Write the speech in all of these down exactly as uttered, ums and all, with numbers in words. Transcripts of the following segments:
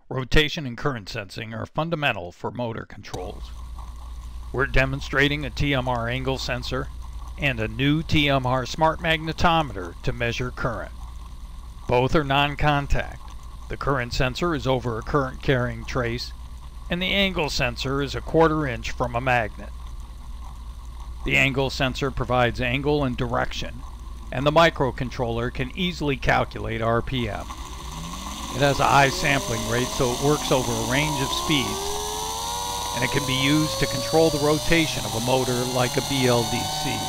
Rotation and current sensing are fundamental for motor controls. We're demonstrating a T M R Angle Sensor and a new T M R Smart Magnetometer to measure current. Both are non-contact. The current sensor is over a current carrying trace, and the angle sensor is a quarter inch from a magnet. The angle sensor provides angle and direction, and the microcontroller can easily calculate R P M. It has a high sampling rate, so it works over a range of speeds, and it can be used to control the rotation of a motor like a B L D C.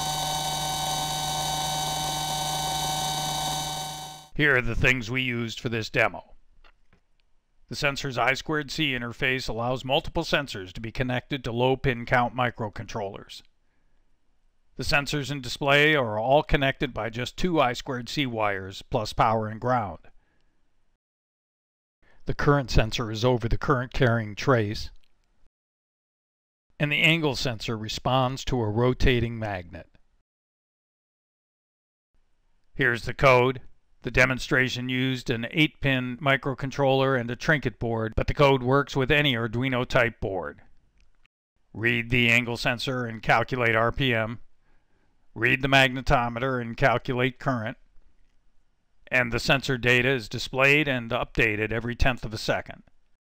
Here are the things we used for this demo. The sensor's I squared C interface allows multiple sensors to be connected to low pin count microcontrollers. The sensors and display are all connected by just two I squared C wires plus power and ground. The current sensor is over the current carrying trace, and the angle sensor responds to a rotating magnet. Here's the code. The demonstration used an eight pin microcontroller and a trinket board, but the code works with any Arduino type board. Read the angle sensor and calculate R P M. Read the magnetometer and calculate current. And the sensor data is displayed and updated every tenth of a second.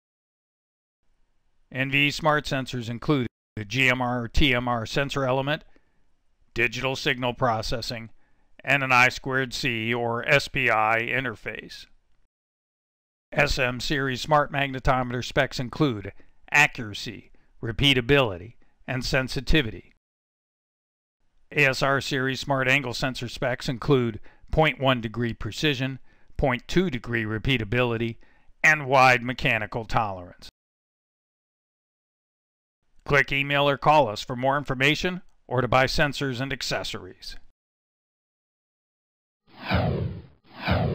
N V E Smart Sensors include a G M R T M R sensor element, digital signal processing, and an I squared C or S P I interface. S M series Smart Magnetometer specs include accuracy, repeatability, and sensitivity. A S R-Series Smart Angle Sensor specs include zero point one degree precision, zero point two degree repeatability, and wide mechanical tolerance. Click, email, or call us for more information or to buy sensors and accessories.